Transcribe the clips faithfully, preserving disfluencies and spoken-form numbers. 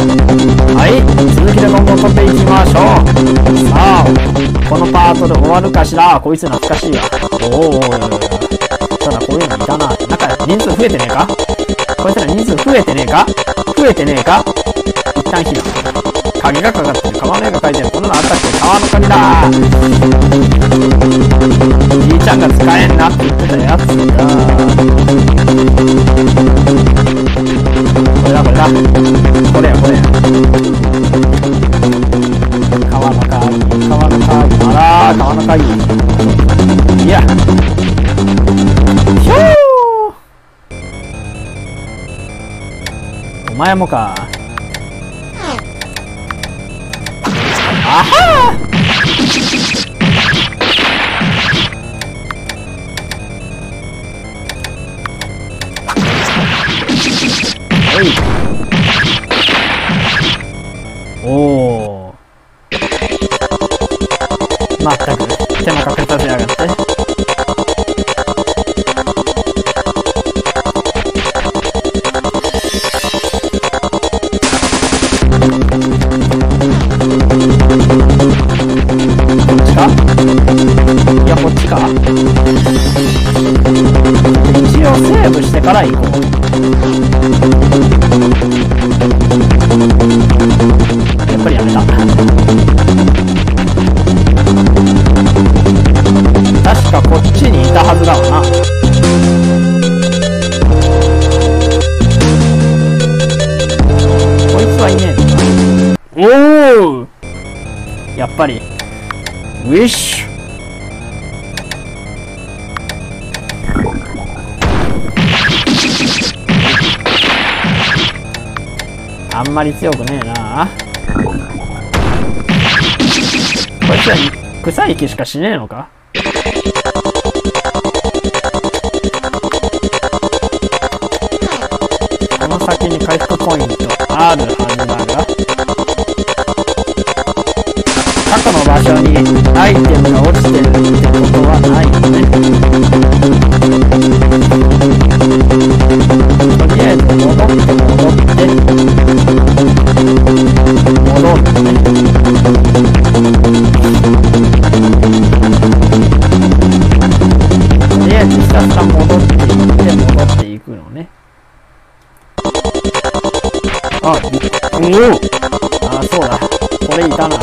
はい、続きでどんどん取っていきましょう。さあ、このパートで終わるかしら。こいつ懐かしいわ。おお、ただこういうのいたな。なんか人数増えてねえか？こいつら人数増えてねえか？増えてねえか？一旦避難。鍵がかかってる。川の絵が描いてる。こんなのあったっけ？川の鍵だー。じいちゃんが使えんなって言ってたやつだ。これだこれだ。これやこれや。川の鍵、川の鍵。あらー、川の鍵。いや。ひょー。お前もか。あはー。おお。まったく手間かけさせやがって。こっちか？いやこっちか。一応セーブしてから行こう。やっぱりやめた。確かこっちにいたはずだわな。こいつはいねえのか。おお、やっぱりウィッシュ。あんまり強くねえな。こいつは臭い気しかしねえのか。この先に回復ポイントあるはずだが、過去の場所にアイテムが落ちてるってことはないよね。とりあえず戻って戻って戻ってね。とりあえずひたすら戻っていって戻っていくのね。あ、おお、あ、そうだ、これいたな。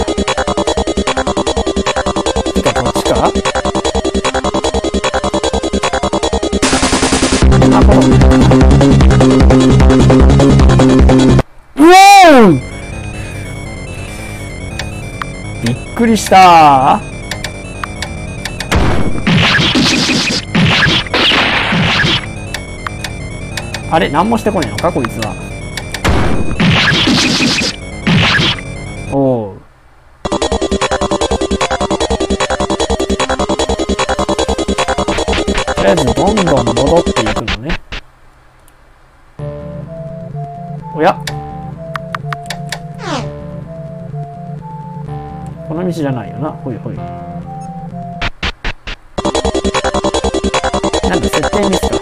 てかこっちか。あ、このうおー、びっくりしたー。あれ、何もしてこねえのかこいつは。おう。とりあえずどんどん戻っていくのね。おや、この道じゃないよな。ほいほい。なんだ設定ミスか。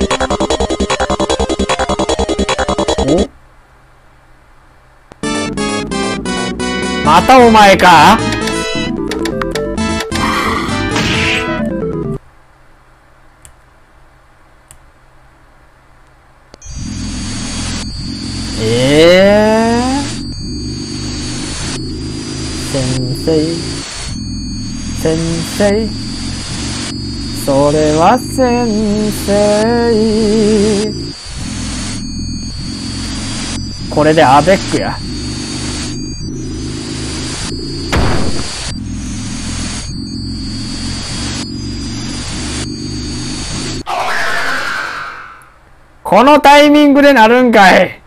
お、またお前か。えー、先生先生、それは先生。これでアベックや。このタイミングでなるんかい。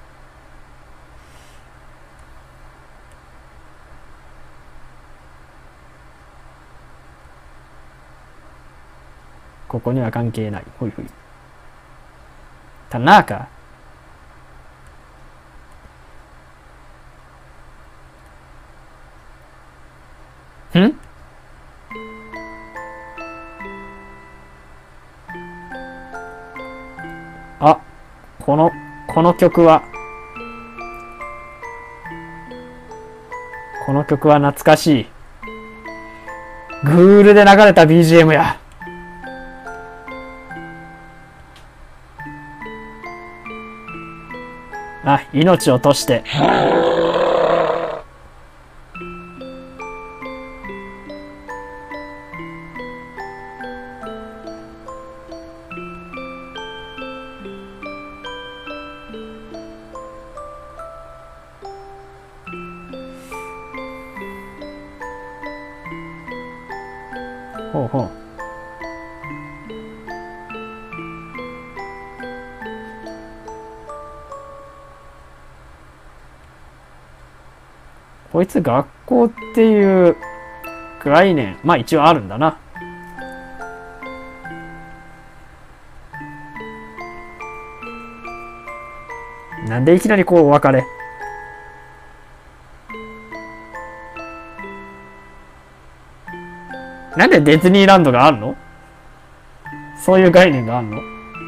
ここには関係ない。ほいほい。田中。ん？あ、この、この曲は、 この曲は懐かしい。グールで流れた ビージーエム や。あ、命を落として。ほうほう。こいつ学校っていう概念、まあ一応あるんだな。なんでいきなりこうお別れ。なんでディズニーランドがあるの？そういう概念があるの？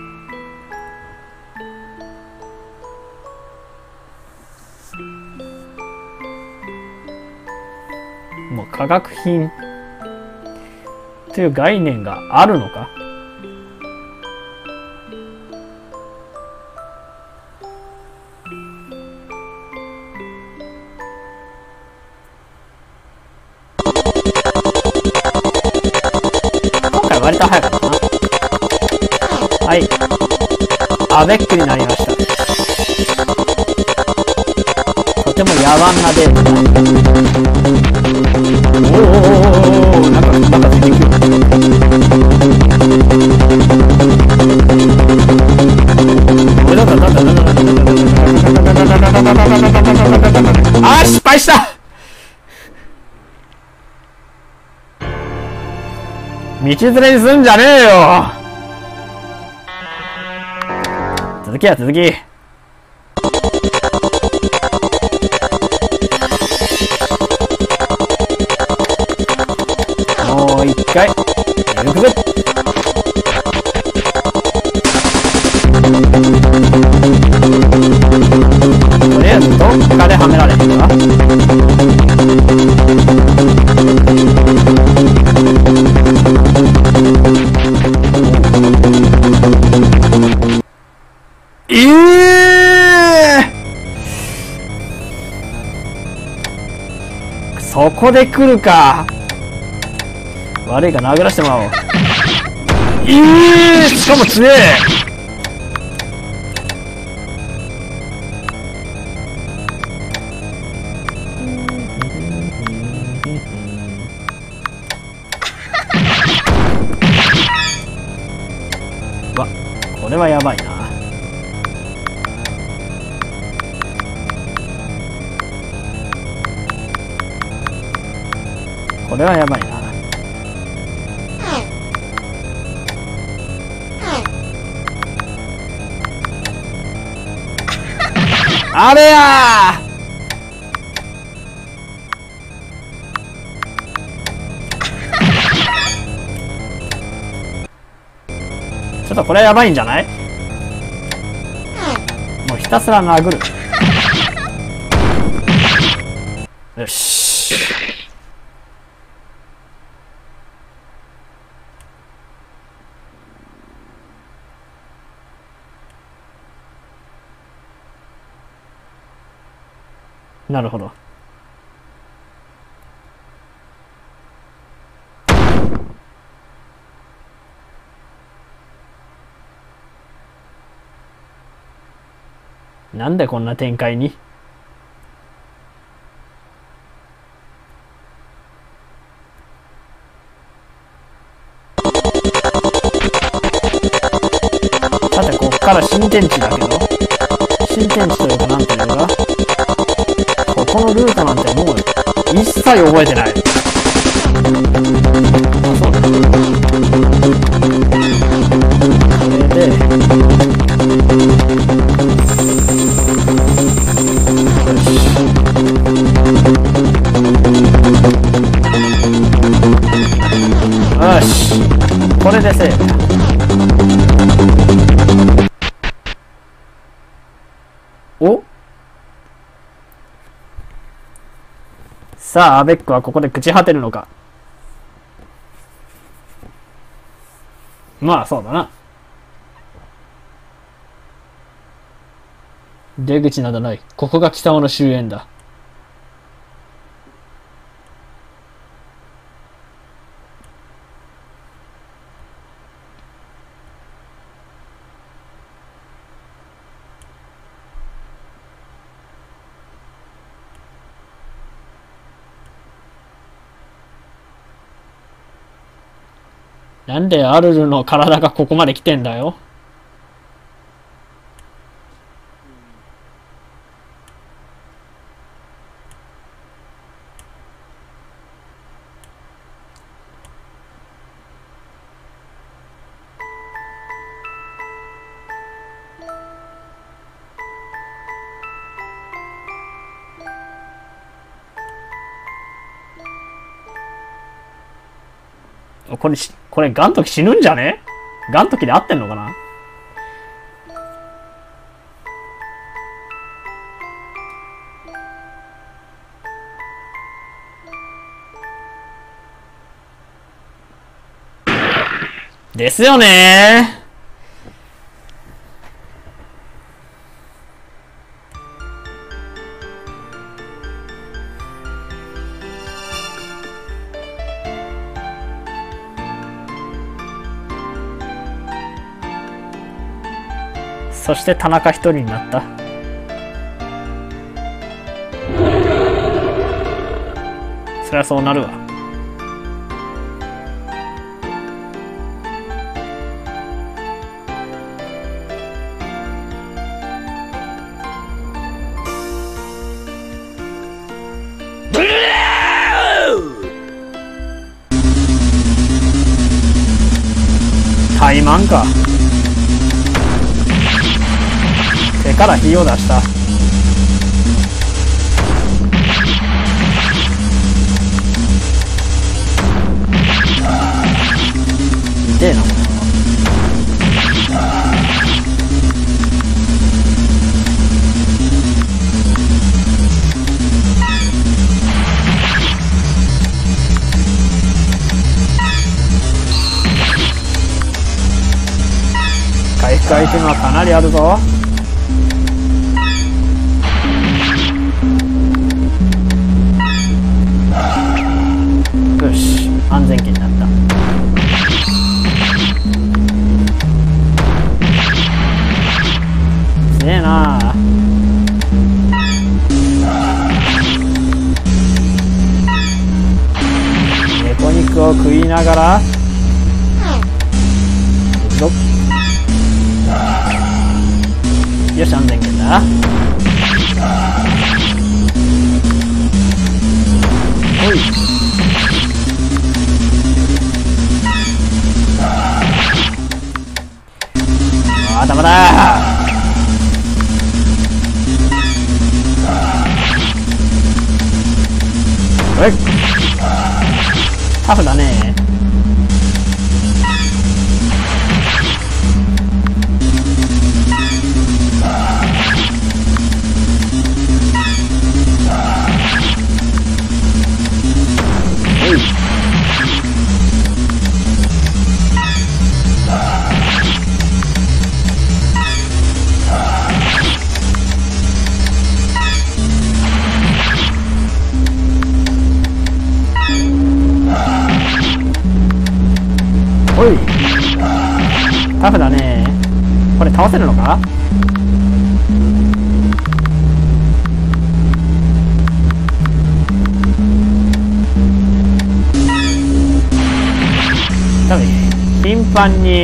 もう化学品という概念があるのか？今回割と早かったな。はい。アベックになりました。とても野蛮なデータ。おーおーおーおー、なんか、なんかついてくる。あー、失敗した。道連れにすんじゃねえよ。続きや続き。もう一回行くぜ。とりあえずどっかではめられへんか。ええー、そこで来るか。悪いから殴らしてもらおう。ええー、しかも強え。わ、これはやばいな。これはやばいな。あれやー。ちょっとこれはやばいんじゃない？もうひたすら殴る。よし。なるほど。なんでこんな展開に？さて、こっから新天地だけど、新天地というかなんていうか、ここのルートなんてもう一切覚えてない。あ、そうだ。これで、よし。よし。これでセーフや。お？ さあ、アベックはここで朽ち果てるのか。まあ、そうだな。出口などない。ここが貴様の終焉だ。なんでアルルの体がここまで来てんだよ。これ、これ、ガントキ死ぬんじゃね？ガントキで合ってんのかな？ですよねー。そして田中一人になった。そりゃそうなるわ。怠慢か。手から火を出した。痛えな、これは。回復アイテムはかなりあるぞ。よし、安全圏になった。強えなあ。猫肉を食いながらよっ、よし、安全圏だ。おい、まだまだ。おい、タフだね。おい、タフだね。これ倒せるのか？多分頻繁に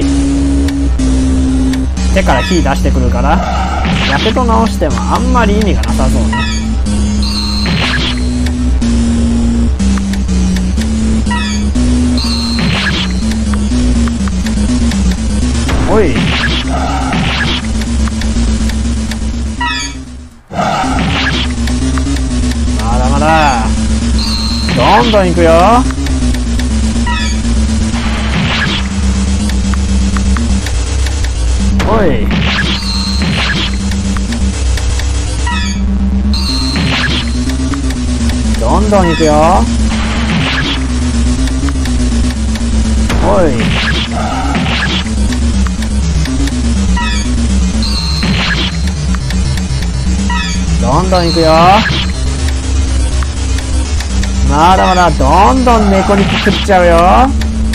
手から火出してくるから、やけど直してもあんまり意味がなさそうね。おい、まだまだどんどんいくよ。おい、どんんどん行くよ。おい。どんどん行くよ。まだまだどんどん猫肉食っちゃうよ。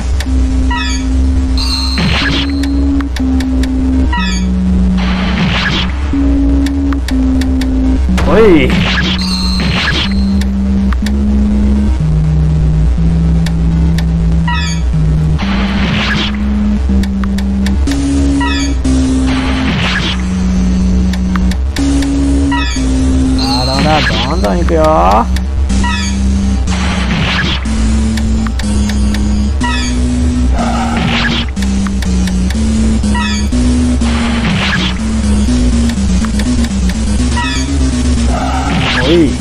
おい。まだまだどんどん行くよ。おい。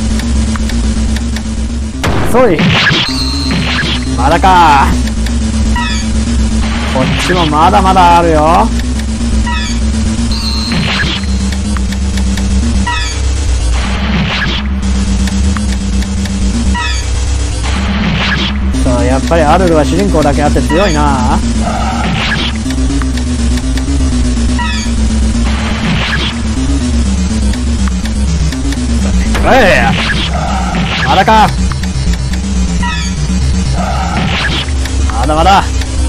そい。まだか。こっちもまだまだあるよ。そう、やっぱりアルルは主人公だけあって強いな。おい、まだか。まだまだ。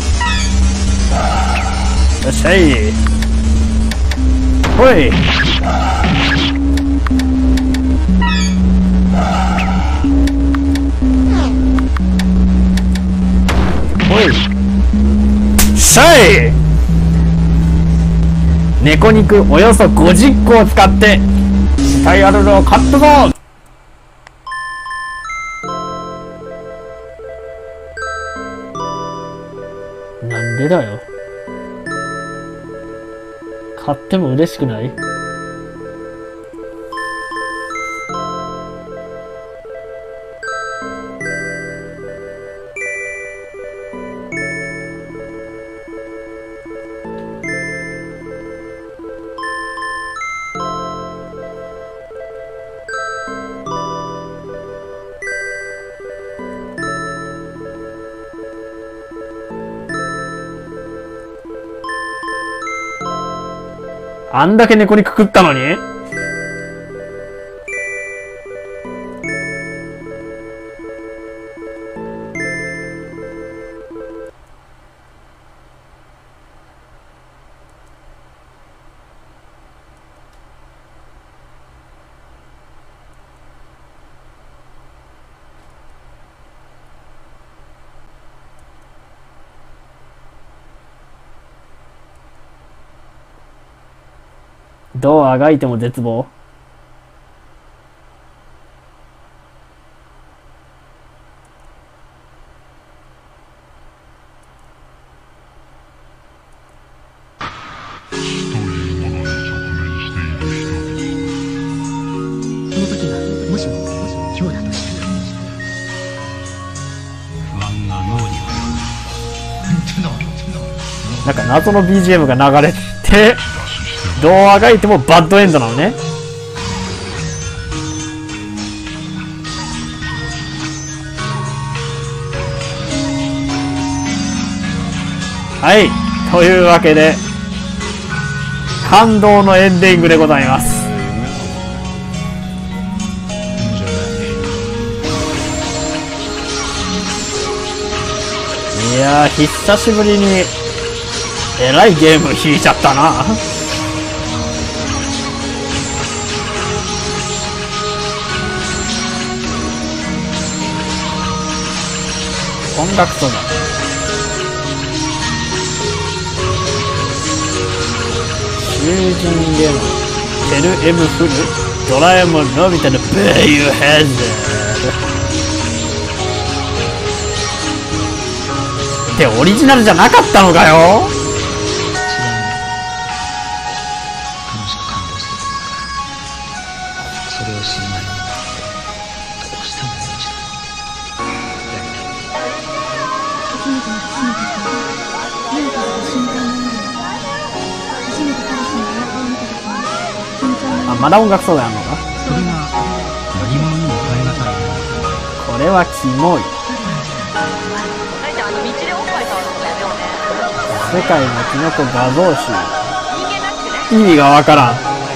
よっしゃい。ほい。ほい。しゃい。猫肉およそごじゅっこを使って死体アルルを買ったぞ。なんでだよ。買っても嬉しくない？あんだけ猫肉食ったのに？どうあがいても絶望。 その時がもしも今日だとしたら不安が脳になんか謎の ビージーエム が流れてどうあがいてもバッドエンドなのね。はい、というわけで感動のエンディングでございます。いやー、久しぶりにえらいゲーム引いちゃったな。音楽との囚人ゲームテルエムフルドラえもんのび太のベイユーヘッドってオリジナルじゃなかったのかよ。 それを知る前にどうしても落ちた。 あ、まだ音楽そうだやんのか。 それが何者にも変えなさい。 これはキモい。 大ちゃん、あの道でおっぱい触るのやめようね。 世界のキノコ画像集。 人間らしくね。 意味がわからん。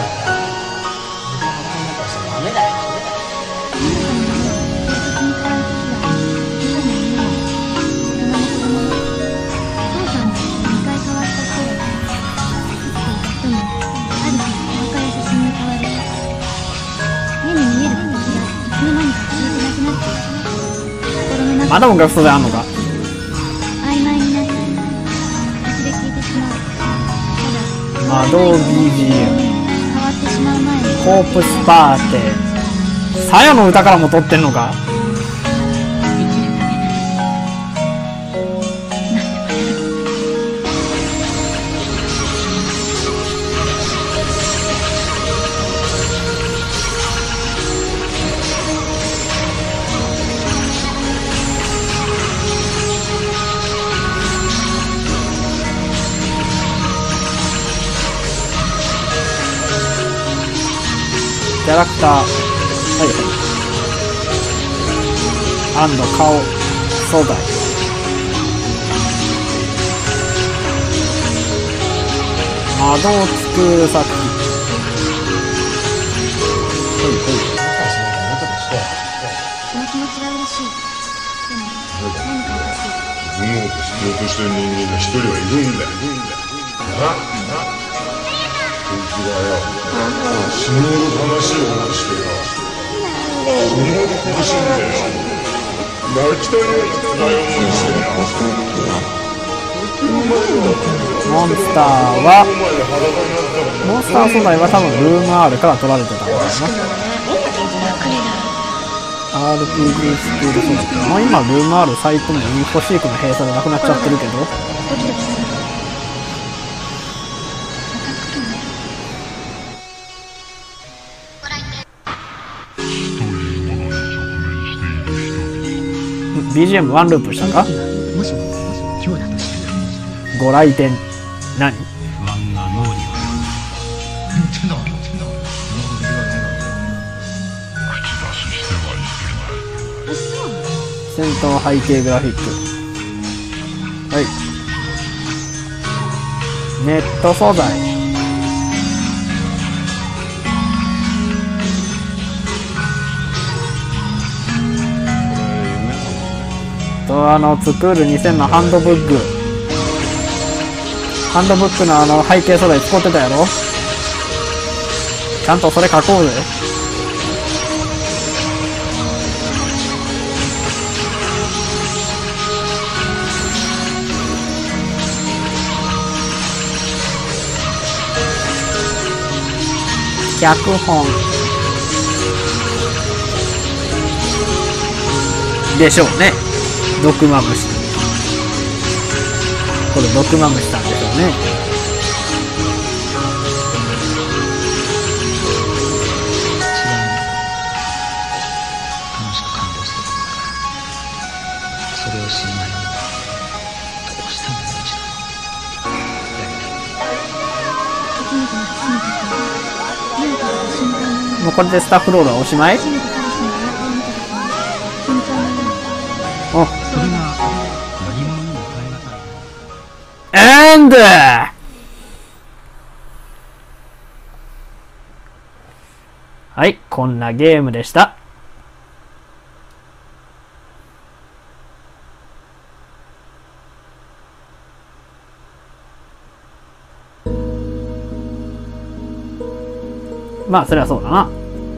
まだ音楽素材あんのか。 曖昧になって口で聞いてしまう。ただ魔導 ビージーエム変わってしまう前にコープスパーティー。さやの歌からも撮ってんのか。キャラクター、はいはい、アンド顔、素材、窓を作る作品、はいはい、 その気持ちが嬉しい。でも何かおかしい。 自分を必要としてる人間が一人はいるんだよ。な、な、こいつがよ、死ぬほど悲しい思いしてよ、死ぬほど苦しんでよ、泣きたいような辛い思いしてよ。 モンスターはモンスター素材は多分ルーム R から取られてたんだよな。 アールピージー スクール素材、もう今ルーム R サイトもインフォシークの閉鎖でなくなっちゃってるけど、 ドキドキする。 ビージーエムワン ループしたか。 もしも今日だとしてもご来店。何。 不安が脳には戦闘背景グラフィック、はい、ネット素材、とあの作るにせんのハンドブック、ハンドブックのあの背景素材使ってたやろ。ちゃんとそれ書こうぜ。脚本でしょうね。毒マムシ、これ毒マムシさんでしょうね。 楽しく感動してるんだから、それを知る前にどうしてももう一度やりたい。 初めての初めてさ、何かが瞬間にもうこれでスタッフロールはおしまい。 初めて彼氏のお腹を見た時本当におそれが何者にも代え難い。 エンド。はい、こんなゲームでした。まあそれはそうだな。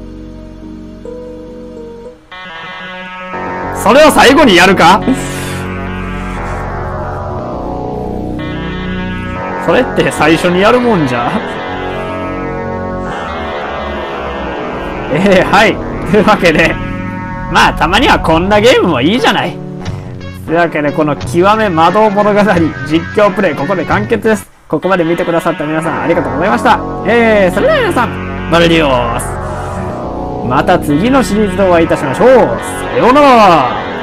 それを最後にやるか。それって最初にやるもんじゃ。えー、はい。というわけで、まあたまにはこんなゲームもいいじゃない。というわけで、この極め魔導物語実況プレイ、ここで完結です。ここまで見てくださった皆さんありがとうございました。えー、それでは皆さん、バルディオス。また次のシリーズでお会いいたしましょう。さようなら。